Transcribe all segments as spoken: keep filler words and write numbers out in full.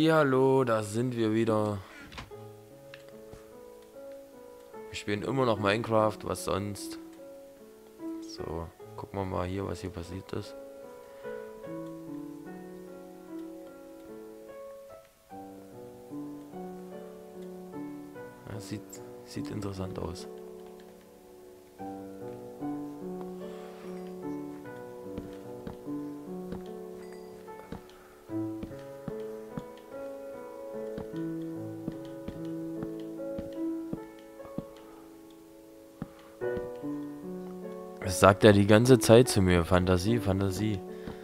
Hallihallo, da sind wir wieder. Wir spielen immer noch Minecraft, was sonst. So, gucken wir mal hier, was hier passiert ist. Ja, sieht, sieht interessant aus. Das sagt er die ganze Zeit zu mir. Fantasie, Fantasie.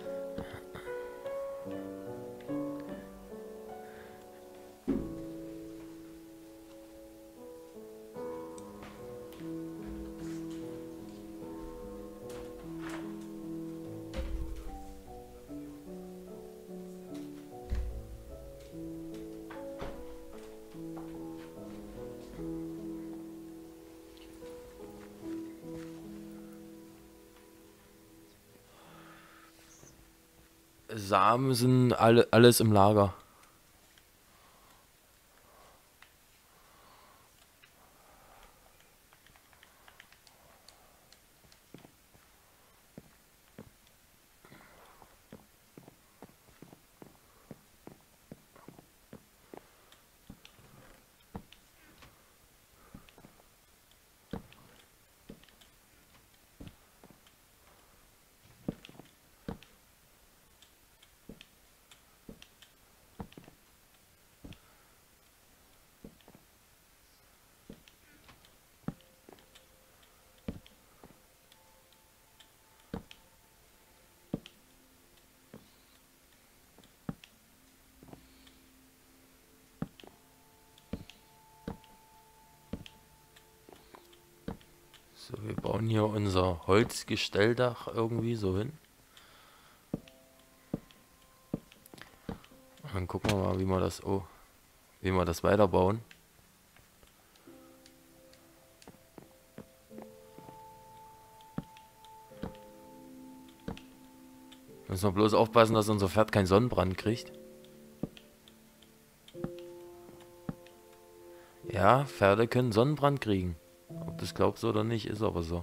Samen sind alle, alles im Lager. So, wir bauen hier unser Holzgestelldach irgendwie so hin. Und dann gucken wir mal, wie wir das, oh, wie wir das weiterbauen. Müssen wir bloß aufpassen, dass unser Pferd keinen Sonnenbrand kriegt. Ja, Pferde können Sonnenbrand kriegen. Ob du es glaubst oder nicht, ist aber so.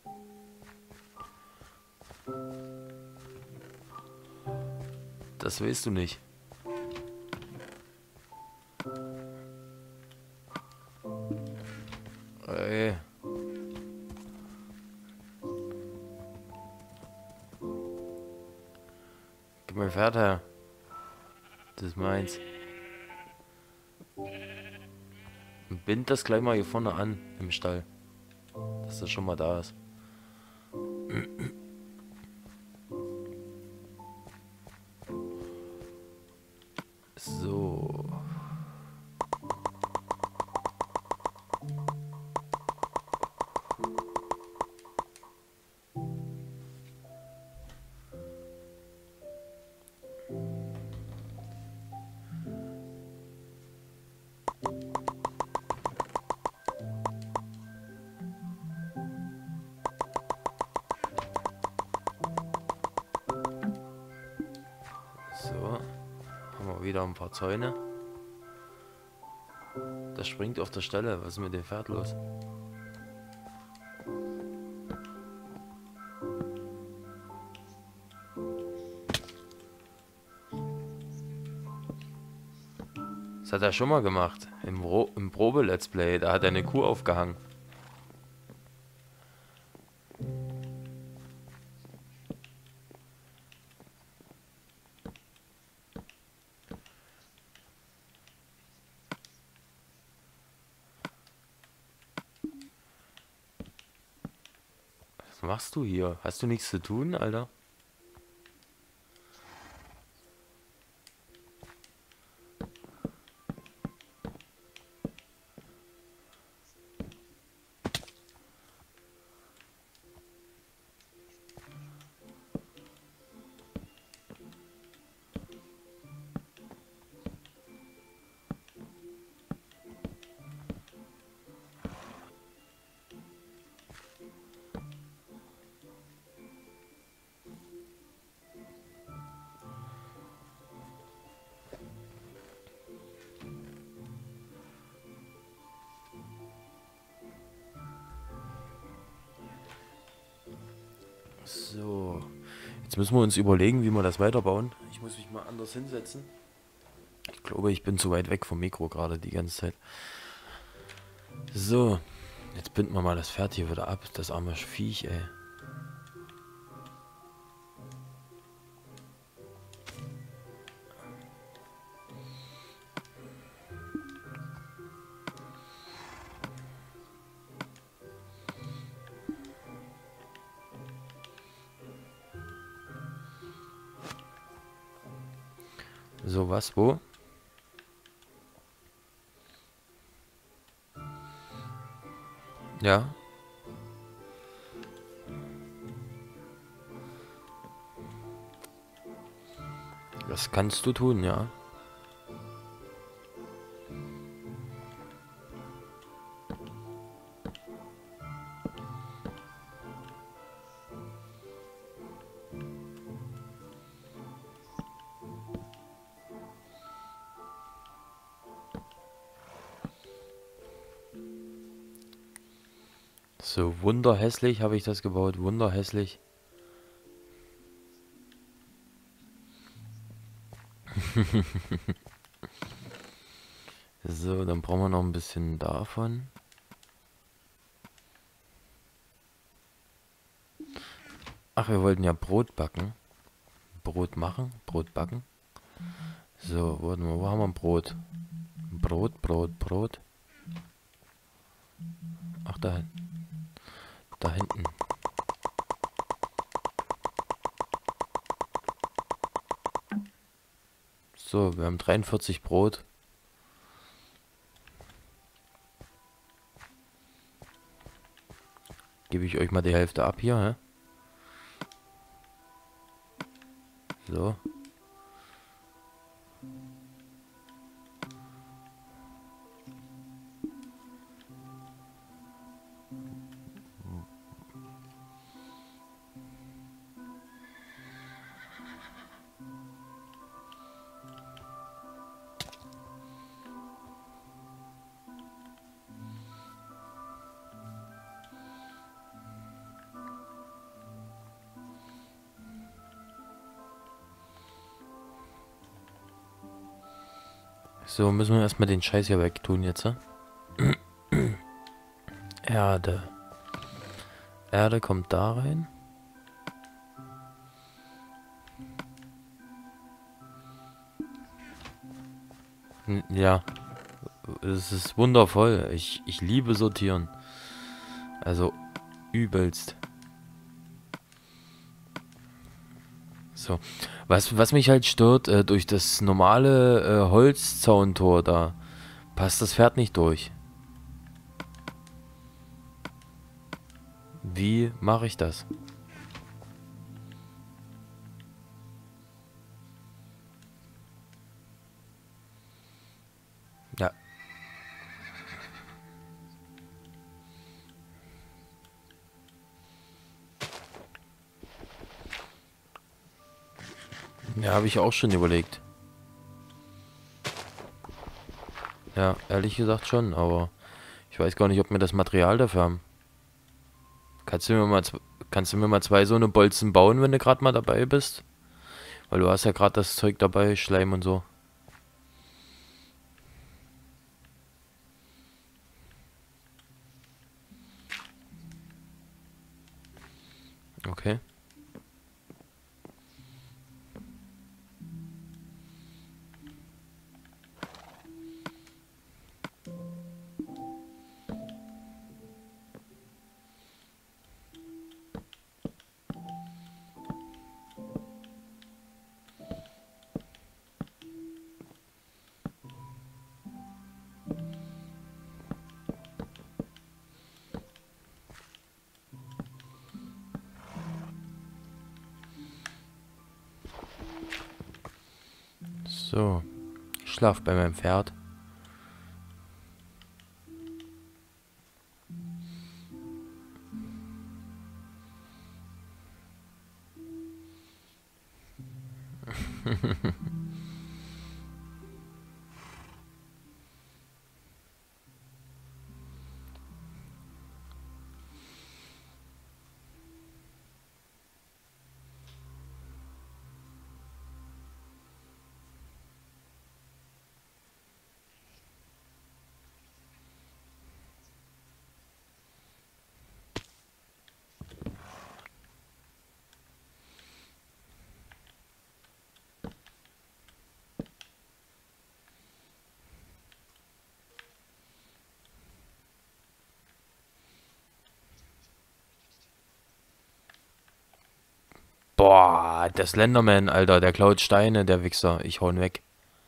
Das weißt du nicht. Ey. Gib mein Pferd her. Das ist meins. Und bind das gleich mal hier vorne an im Stall. Dass das schon mal da ist. So. So. Haben wir wieder ein paar Zäune. Das springt auf der Stelle. Was ist mit dem Pferd los? Das hat er schon mal gemacht. Im, Ro im Probe-Let's Play. Da hat er eine Kuh aufgehangen. Was machst du hier? Hast du nichts zu tun, Alter? So. Jetzt müssen wir uns überlegen, wie wir das weiterbauen. Ich muss mich mal anders hinsetzen. Ich glaube, ich bin zu weit weg vom Mikro gerade die ganze Zeit. So. Jetzt binden wir mal das Pferd hier wieder ab. Das arme Viech, ey. So, was, wo? Ja. Das kannst du tun, ja. So, wunderhässlich habe ich das gebaut. Wunderhässlich. So, dann brauchen wir noch ein bisschen davon. Ach, wir wollten ja Brot backen. Brot machen, Brot backen. So, warte mal, wo haben wir Brot? Brot, Brot, Brot. Ach, da, da hinten. So, wir haben dreiundvierzig Brot. Gebe ich euch mal die Hälfte ab hier, hä? So. So, müssen wir erstmal den Scheiß hier wegtun jetzt, hä? Erde. Erde kommt da rein. N- Ja, es ist wundervoll. Ich, ich liebe sortieren. Also übelst. So. Was, was mich halt stört, äh, durch das normale äh, Holzzauntor da passt das Pferd nicht durch. Wie mache ich das? Ja. Ja, habe ich auch schon überlegt. Ja, ehrlich gesagt schon, aber ich weiß gar nicht, ob wir das Material dafür haben. Kannst du mir mal, zw- kannst du mir mal zwei so eine Bolzen bauen, wenn du gerade mal dabei bist? Weil du hast ja gerade das Zeug dabei, Schleim und so. Okay. So. Ich schlaf bei meinem Pferd. Boah, der Slenderman, Alter, der klaut Steine, der Wichser. Ich hau ihn weg.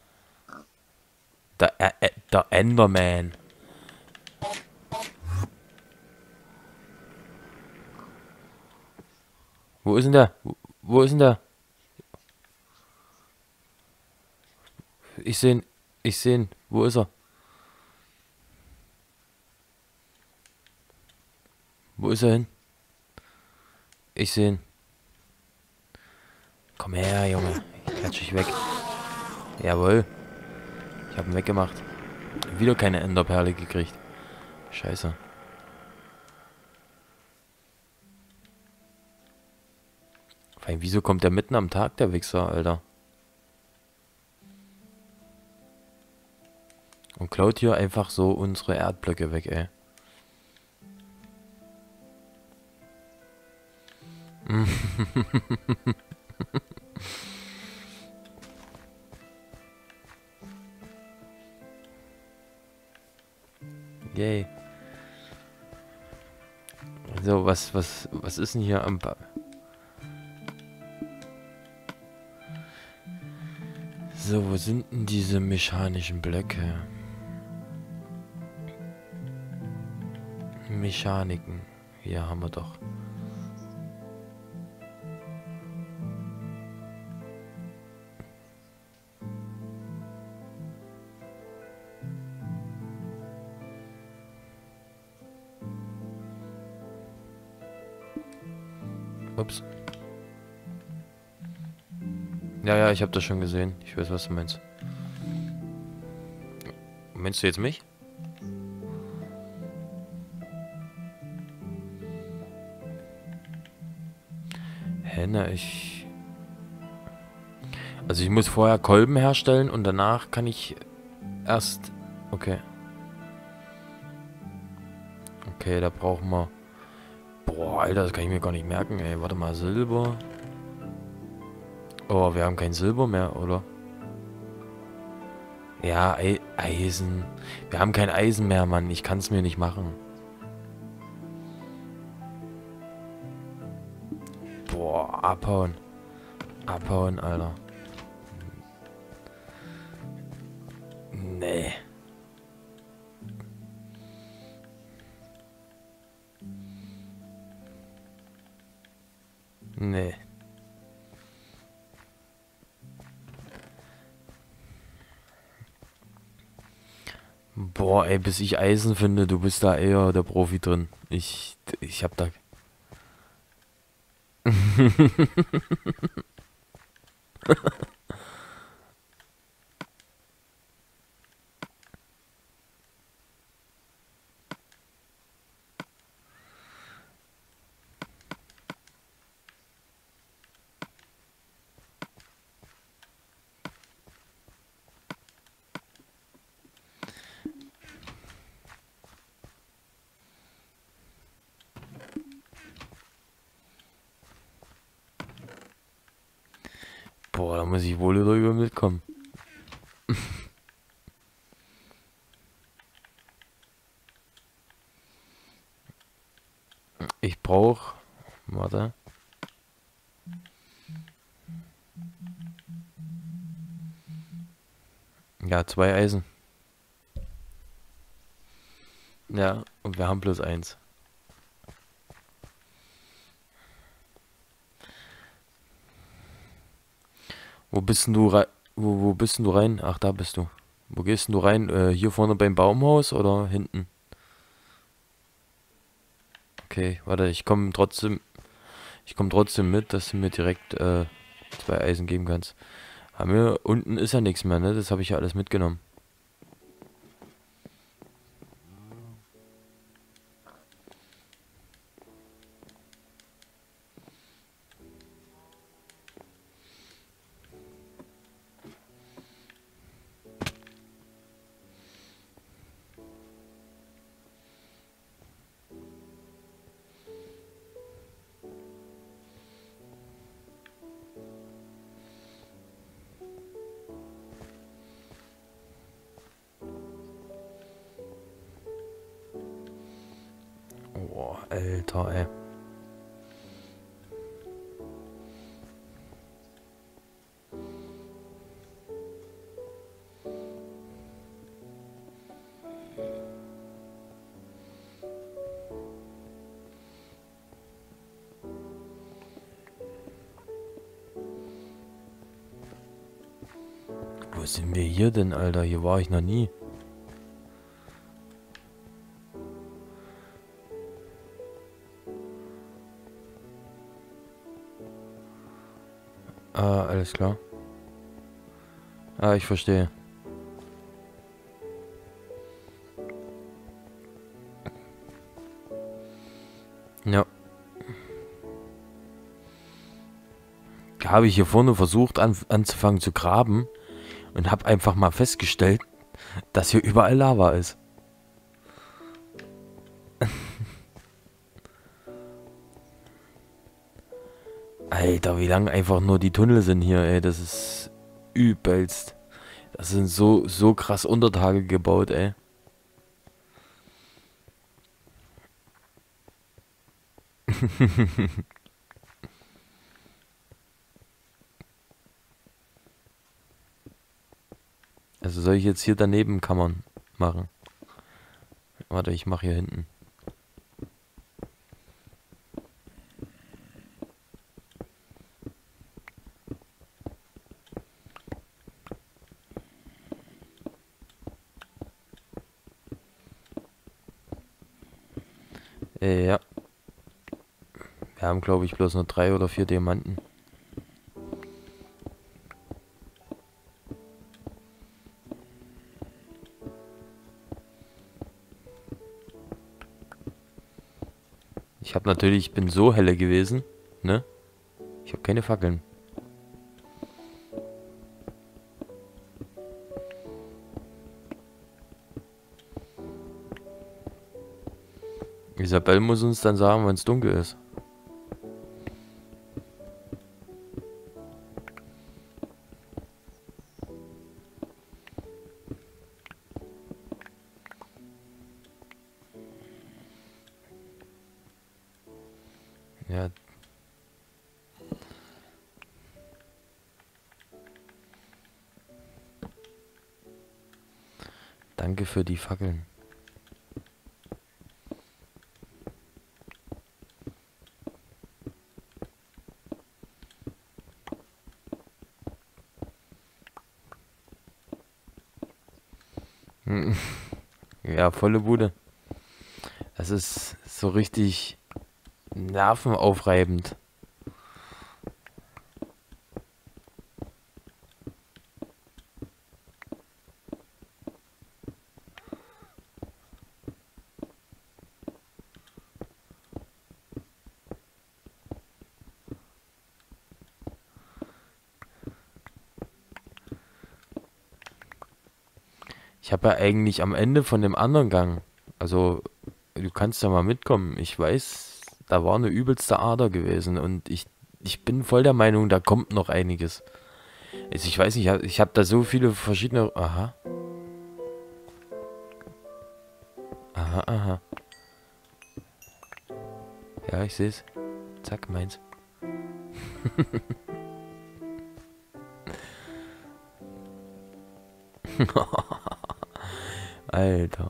Der, äh, äh, der Enderman. Wo ist denn der? Wo, wo ist denn der? Ich seh ihn. Ich seh ihn. Wo ist er? Wo ist er hin? Ich seh ihn. Komm her, Junge. Ich klatsch dich weg. Jawohl. Ich hab ihn weggemacht. Wieder keine Enderperle gekriegt. Scheiße. Vor allem, wieso kommt der mitten am Tag, der Wichser, Alter? Und klaut hier einfach so unsere Erdblöcke weg, ey. Yay. So, was, was, was ist denn hier am... Ba so, wo sind denn diese mechanischen Blöcke? Mechaniken. Hier haben wir doch. Ups. Ja, ja, ich habe das schon gesehen. Ich weiß, was du meinst. Meinst du jetzt mich? Hä, na, ich... Also ich muss vorher Kolben herstellen und danach kann ich erst... Okay. Okay, da brauchen wir... Boah, Alter, das kann ich mir gar nicht merken, ey. Warte mal, Silber. Oh, wir haben kein Silber mehr, oder? Ja, Ei Eisen. Wir haben kein Eisen mehr, Mann. Ich kann es mir nicht machen. Boah, abhauen. Abhauen, Alter. Nee. Nee. Boah, ey, bis ich Eisen finde, du bist da eher der Profi drin. Ich, ich hab da... Boah, da muss ich wohl drüber mitkommen. Ich brauch... Warte. Ja, zwei Eisen. Ja, und wir haben bloß eins. Wo bist denn du rein? Wo, wo bist denn du rein? Ach, da bist du. Wo gehst denn du rein? Äh, hier vorne beim Baumhaus oder hinten? Okay, warte, ich komme trotzdem. Ich komme trotzdem mit, dass du mir direkt äh, zwei Eisen geben kannst. Haben wir, unten ist ja nichts mehr, ne? Das habe ich ja alles mitgenommen. Oh, Alter, ey. Wo sind wir hier denn, Alter? Hier war ich noch nie. Ah, alles klar. Ah, ich verstehe. Ja. Habe ich hier vorne versucht an, anzufangen zu graben und habe einfach mal festgestellt, dass hier überall Lava ist. Alter, wie lang einfach nur die Tunnel sind hier, ey. Das ist übelst. Das sind so, so krass Untertage gebaut, ey. Also soll ich jetzt hier daneben Kammern machen? Warte, ich mache hier hinten. Äh, ja. Wir haben, glaube ich, bloß nur drei oder vier Diamanten. Ich habe natürlich, ich bin so helle gewesen, ne? Ich habe keine Fackeln. Isabel muss uns dann sagen, wenn es dunkel ist. Ja. Danke für die Fackeln. Ja, volle Bude. Das ist so richtig nervenaufreibend. Ich habe ja eigentlich am Ende von dem anderen Gang, also du kannst ja mal mitkommen. Ich weiß, da war eine übelste Ader gewesen und ich, ich bin voll der Meinung, da kommt noch einiges. Also ich weiß nicht, ich habe ich hab da so viele verschiedene... Aha. Aha, aha. Ja, ich sehe es. Zack, meins. Alter.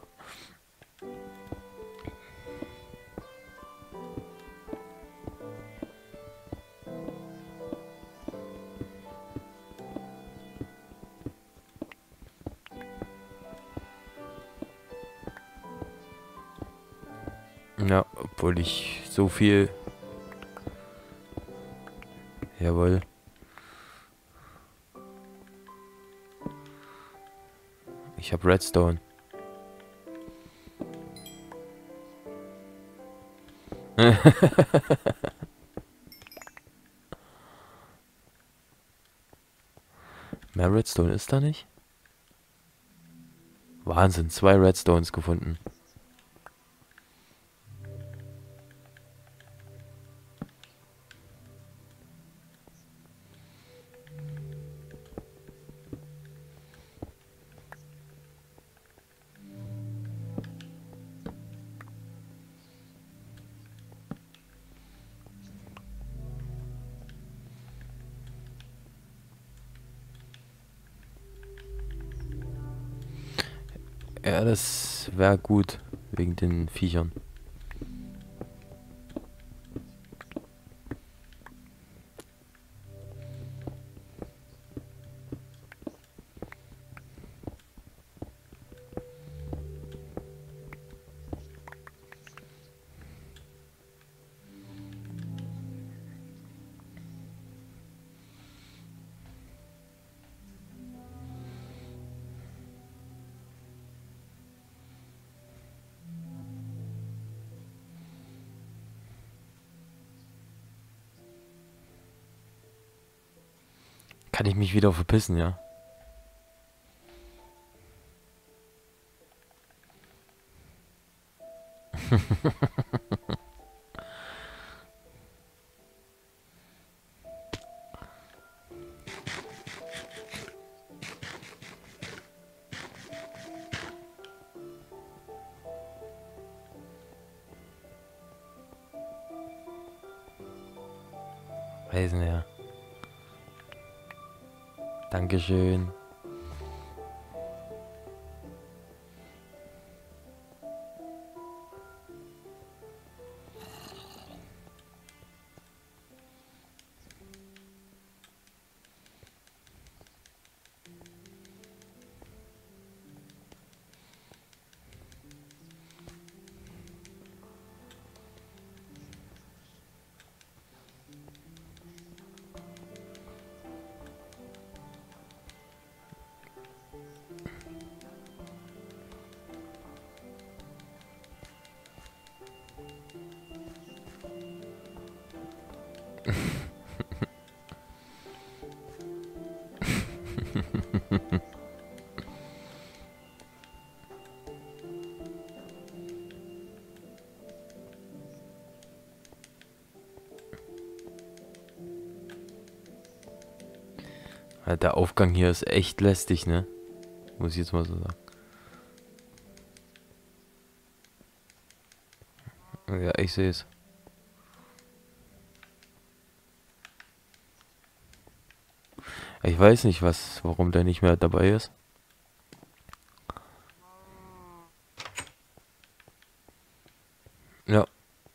Ja, obwohl ich so viel... Jawohl. Ich habe Redstone. Mehr Redstone ist da nicht? Wahnsinn, zwei Redstones gefunden. Ja, das wäre gut, wegen den Viechern. Kann ich mich wieder verpissen, ja? Eisen, ja. Dankeschön. Der Aufgang hier ist echt lästig, ne? Muss ich jetzt mal so sagen. Ja, ich sehe es. Ich weiß nicht, was, warum der nicht mehr dabei ist. Ja.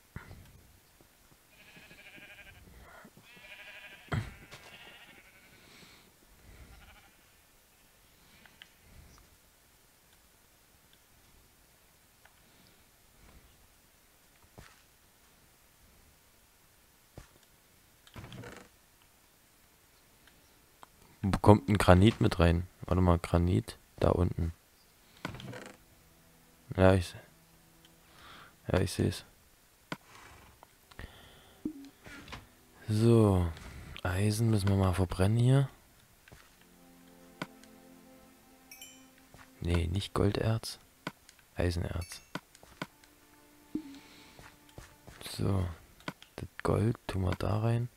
Wo kommt ein Granit mit rein? Warte mal, Granit da unten. Ja, ich, ja, ich sehe es. So, Eisen müssen wir mal verbrennen hier. Nee, nicht Golderz. Eisenerz. So, das Gold tun wir da rein.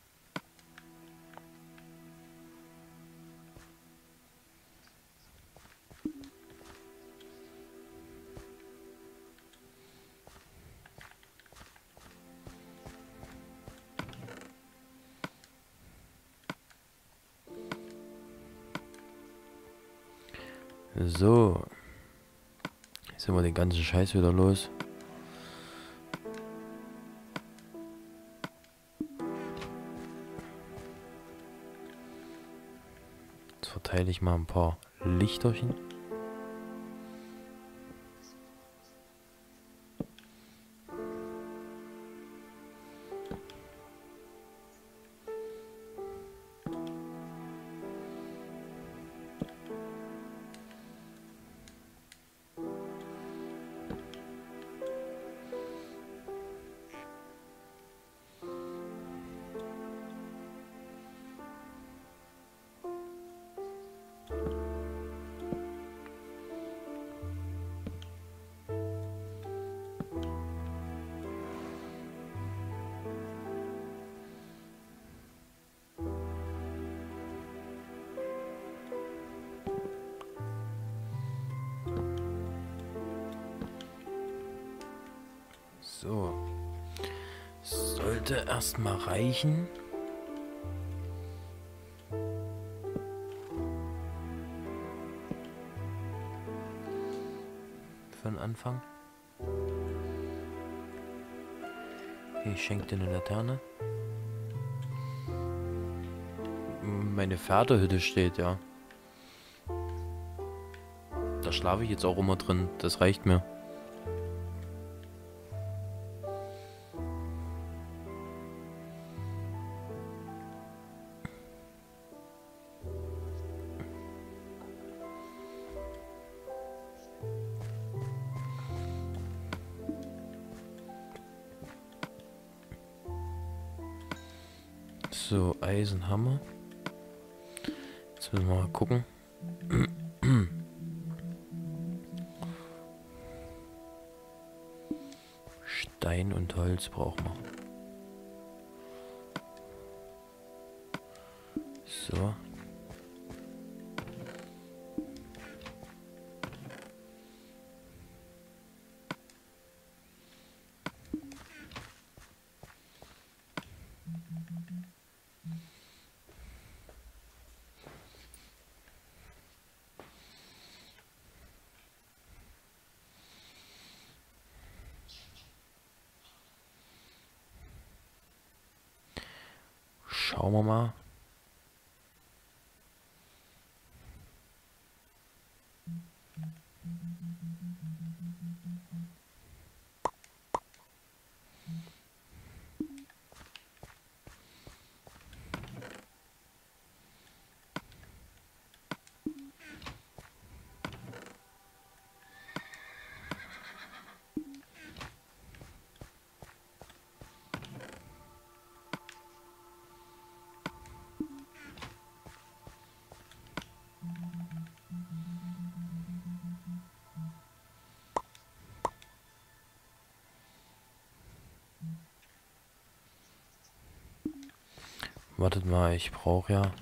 So. Jetzt sind wir den ganzen Scheiß wieder los. Jetzt verteile ich mal ein paar Lichterchen. So. Sollte erstmal reichen. Für den Anfang. Okay, ich schenke dir eine Laterne. Meine Pferdehütte steht, ja. Da schlafe ich jetzt auch immer drin. Das reicht mir. So, Eisenhammer. Jetzt müssen wir mal gucken. Stein und Holz brauchen wir. So. Schauen wir mal. Wartet mal, ich brauche ja...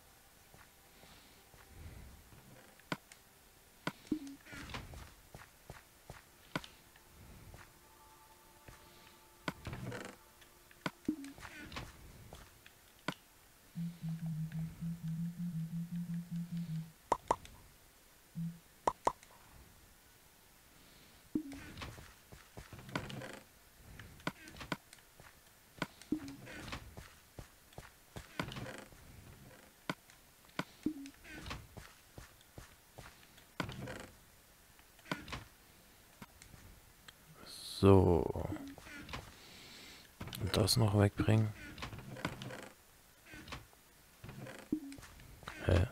So. Und das noch wegbringen. Hä?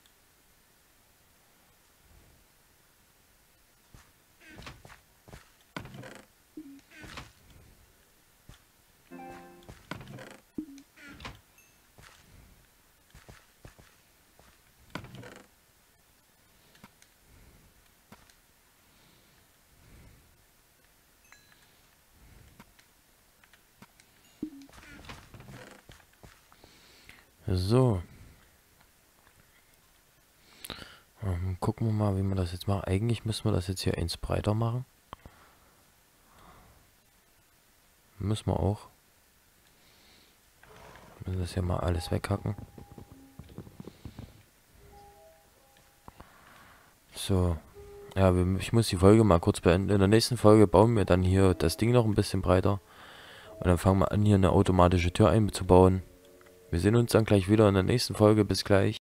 So. Ähm, gucken wir mal, wie wir das jetzt machen. Eigentlich müssen wir das jetzt hier eins breiter machen. Müssen wir auch. Müssen das hier mal alles weghacken. So. Ja, wir, ich muss die Folge mal kurz beenden. In der nächsten Folge bauen wir dann hier das Ding noch ein bisschen breiter. Und dann fangen wir an, hier eine automatische Tür einzubauen. Wir sehen uns dann gleich wieder in der nächsten Folge. Bis gleich.